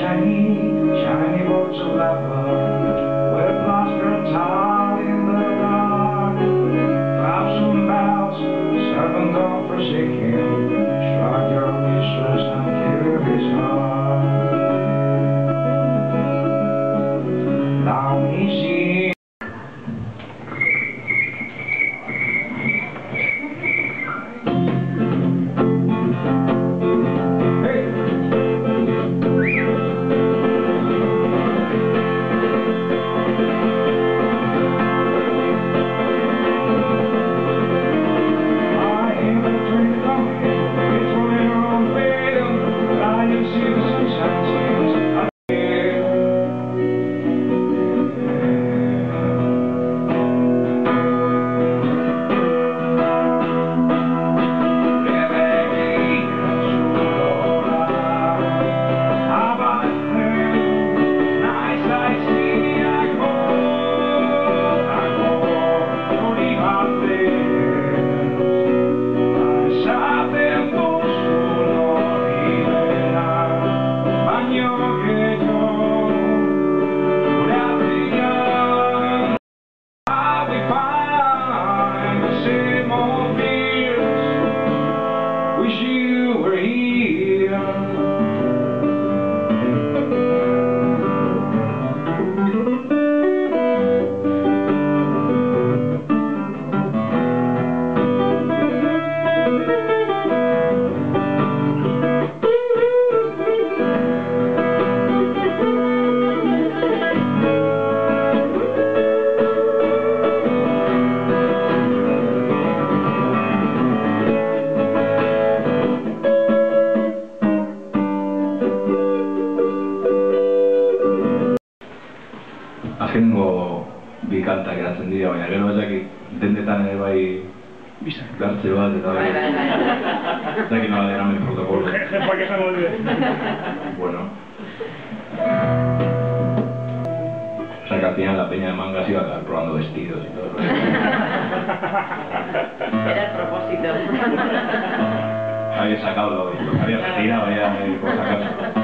shiny boats of lava, with plaster and tile in the dark. Clouds and bells, servant of forsaken, shrug your mistress and cure his heart. Now he sees azkenengo bi kanta geratzen dira, baina gero ezakit dendetan ere bai gartze bat eta bai ezakit nola deramen protokolo. Jepak esango dira. Bueno. O sea que al final la peña de mangas iba a acabar probando vestidos y todo. Era el propósito. Había sacado lo había retirado ya por si acaso.